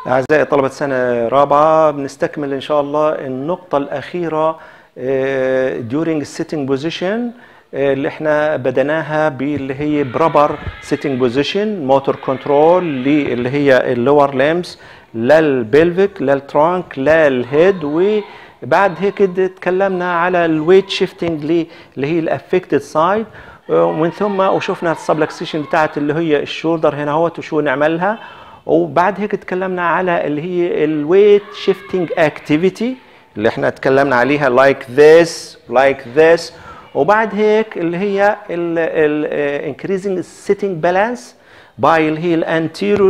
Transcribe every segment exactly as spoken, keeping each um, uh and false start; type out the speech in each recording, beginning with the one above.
أعزائي طلبة سنة رابعة، بنستكمل إن شاء الله النقطة الأخيرة during sitting position اللي احنا بدناها باللي هي proper sitting position motor control اللي هي اللور limbs لا البلفيك لا الترانك لا الهيد. وبعد هيك اتكلمنا على الويت شيفتنج اللي هي الافكتد سايد، ومن ثم وشفنا السبلكسيشن بتاعت اللي هي الشولدر هنا اهوت وشو نعملها. وبعد هيك اتكلمنا على اللي هي الويت شيفتنج اكتيفيتي اللي احنا اتكلمنا عليها like this like this. وبعد هيك اللي هي ال increasing sitting balance by اللي هي anterior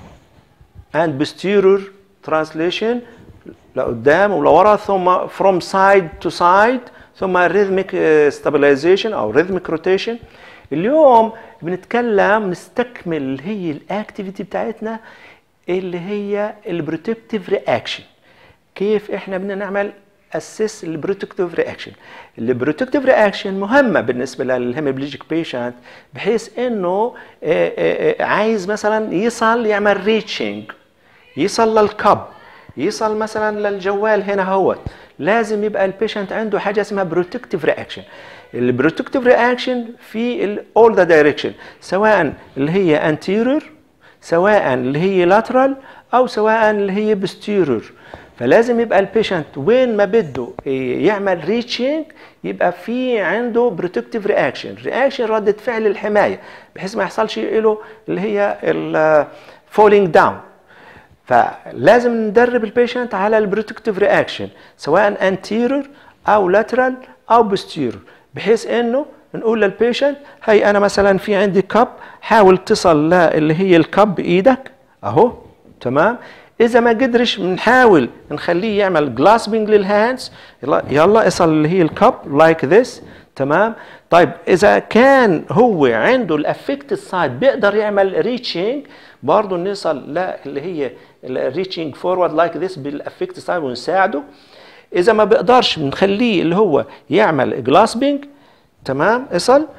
and posterior translation لقدام ولورا، ثم from side to side، ثم rhythmic stabilization او rhythmic rotation. اليوم بنتكلم نستكمل اللي هي الاكتيفيتي بتاعتنا اللي هي البروتكتيف رياكشن. كيف احنا بدنا نعمل اسس البروتكتيف رياكشن. البروتكتيف رياكشن مهمه بالنسبه للهيموبليجيك بيشنت، بحيث انه عايز مثلا يصل يعمل ريتشنج، يصل للكب، يصل مثلا للجوال هنا هوت، لازم يبقى البيشنت عنده حاجه اسمها بروتكتيف رياكشن. البروتكتيف رياكشن في all the direction، سواء اللي هي anterior، سواء اللي هي lateral، او سواء اللي هي posterior. فلازم يبقى البيشنت وين ما بده يعمل ريتشنج يبقى في عنده بروتكتيف رياكشن، رياكشن ردة فعل الحمايه، بحيث ما يحصلش له اللي هي الفولينج داون. فلازم ندرب البيشنت على البروتكتيف رياكشن سواء anterior او lateral او posterior، بحيث انه نقول للبيشنت هي انا مثلا في عندي كب، حاول تصل اللي هي الكب بايدك اهو تمام. اذا ما قدرش بنحاول نخليه يعمل جلاسبنج للهاندز، يلا يلا اصل اللي هي الكب لايك ذس تمام. طيب اذا كان هو عنده الافكتد سايد بيقدر يعمل ريتشنج، برضه نوصل لا اللي هي الريتشنج فورورد لايك ذس بالافكتد سايد ونساعده. اذا ما بيقدرش بنخليه اللي هو يعمل جلاسبنج تمام اصل.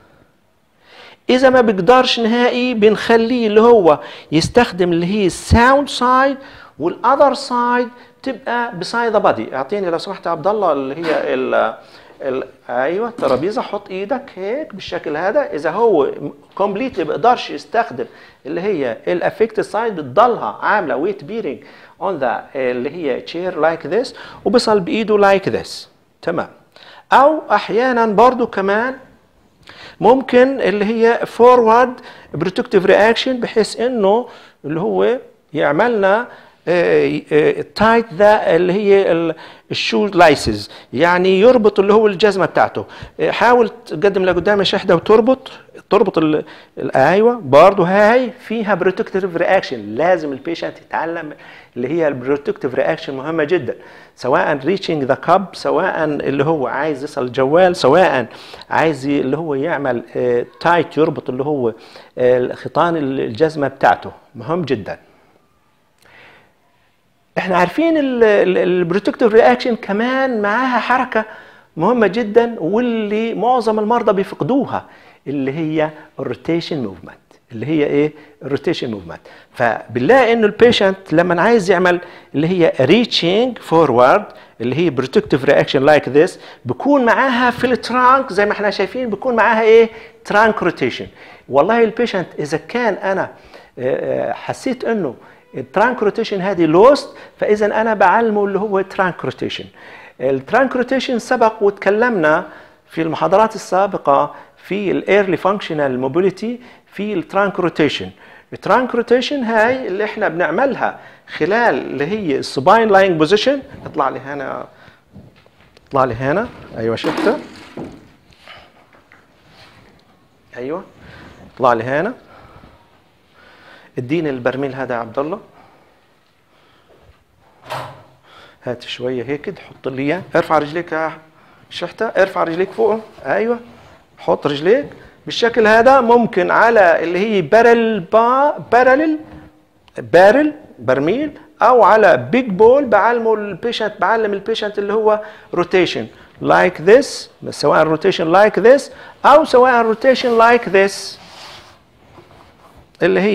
اذا ما بيقدرش نهائي بنخليه اللي هو يستخدم اللي هي الساوند سايد، والاذر سايد تبقى بسايد ذا بادي. اعطيني لو سمحت يا عبد الله اللي هي ال ال ايوه الترابيزه، حط ايدك هيك بالشكل هذا. اذا هو كومبليتلي بيقدرش يستخدم اللي هي الافكتد سايد، بتضلها عامله ويت بيرنج اون ذا اللي هي تشير لايك ذس، وبصل بايده لايك ذس تمام. او احيانا برضو كمان ممكن اللي هي فورورد بروتكتيف رياكشن، بحيث انه اللي هو يعملنا تايت ذا اللي هي الشو لايسز، يعني يربط اللي هو الجزمه بتاعته. حاول تقدم لقدام يا شحده وتربط تربط ايوه برضه هاي فيها بروتكتيف رياكشن. لازم البيشنت يتعلم اللي هي البروتكتيف رياكشن، مهمه جدا، سواء ريتشنج ذا كاب، سواء اللي هو عايز يصل الجوال، سواء عايز اللي هو يعمل تايت يربط اللي هو خيطان الجزمه بتاعته، مهم جدا. احنا عارفين البروتكتيف رياكشن كمان معاها حركه مهمه جدا، واللي معظم المرضى بيفقدوها، اللي هي الروتيشن موفمنت. اللي هي ايه؟ الروتيشن موفمنت. فبنلاقي انه البيشنت لما عايز يعمل اللي هي ريتشنج فورورد اللي هي بروتكتيف رياكشن لايك ذس، بكون معاها في الترانك زي ما احنا شايفين، بكون معاها ايه؟ ترانك روتيشن. والله البيشنت اذا كان انا حسيت انه الترانك روتيشن هذه لوست، فاذا انا بعلمه اللي هو ترانك روتيشن. الترانك روتيشن سبق وتكلمنا في المحاضرات السابقه في الايرلي فانكشنال موبيليتي في الترانك روتيشن. الترانك روتيشن هاي اللي احنا بنعملها خلال اللي هي السباين لاينج بوزيشن. اطلع لي هنا، اطلع لي هنا، ايوه شفته، ايوه اطلع لي هنا. اديني البرميل هذا يا عبد الله، هات شويه هيك حط لي اياه. ارفع رجليك يا شحته، ارفع رجليك فوق، ايوه حط رجليك بالشكل هذا. ممكن على اللي هي بارل با بارل بارل برميل، او على بيج بول بعلمه البيشنت، بعلم البيشنت اللي هو روتيشن لايك ذس، سواء روتيشن لايك ذس او سواء روتيشن لايك ذس اللي هي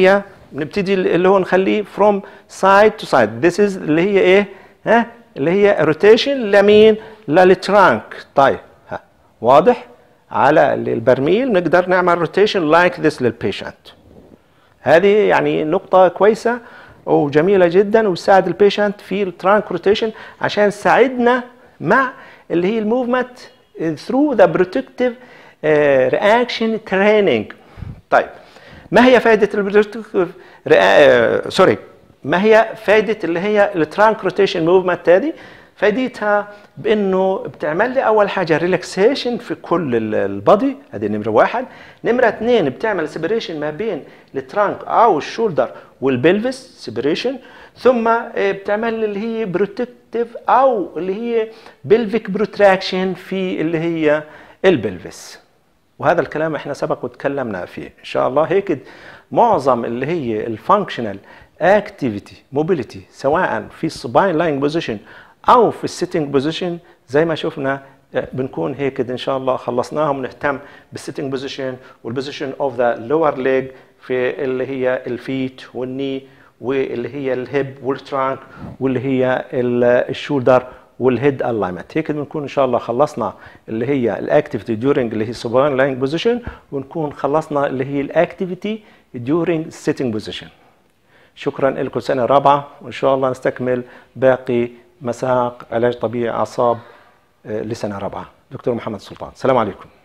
نبتدي اللي هو نخليه from side to side. this is اللي هي ايه؟ ها اللي هي روتيشن لمين؟ للترانك. طيب ها واضح؟ على البرميل نقدر نعمل روتيشن لايك ذس للبيشنت. هذه يعني نقطة كويسة وجميلة جدا وتساعد البيشنت في الترانك روتيشن عشان تساعدنا مع اللي هي الموفمنت through the protective uh, reaction training. طيب ما هي فائدة البروتكتيف سوري ما هي فائدة اللي هي الترانك روتيشن موفمنت هذه؟ فائدتها بانه بتعمل لي اول حاجه ريلاكسيشن في كل البادي، هذه نمره واحد. نمره اثنين بتعمل سيبريشن ما بين الترانك او الشولدر والبلفس سيبريشن. ثم بتعمل لي اللي هي بروتكتيف او اللي هي بلفيك بروتراكشن في اللي هي البلفس. وهذا الكلام احنا سبق وتكلمنا فيه ان شاء الله. هيك معظم اللي هي الفانكشنال اكتيفيتي موبيليتي سواء في السباين لاينج بوزيشن او في السيتنج بوزيشن زي ما شفنا بنكون هيك ان شاء الله خلصناهم. ونهتم بالسيتنج بوزيشن والبوزيشن اوف ذا لور ليج في اللي هي الفيت والني واللي هي الهيب والترانك واللي هي الشولدر والهيد الاينمنت. هيك بنكون ان شاء الله خلصنا اللي هي الاكتيفيتي ديورنج اللي هي سباين لاينج بوزيشن، ونكون خلصنا اللي هي الاكتيفيتي ديورنج السيتنج بوزيشن. شكرا لكم سنه رابعه، وان شاء الله نستكمل باقي مساق علاج طبيعي اعصاب لسنه رابعه. دكتور محمد سلطان، السلام عليكم.